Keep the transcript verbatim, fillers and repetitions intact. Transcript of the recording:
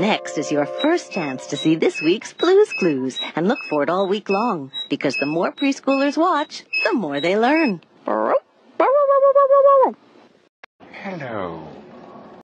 Next is your first chance to see this week's Blue's Clues, and look for it all week long, because the more preschoolers watch, the more they learn. Hello.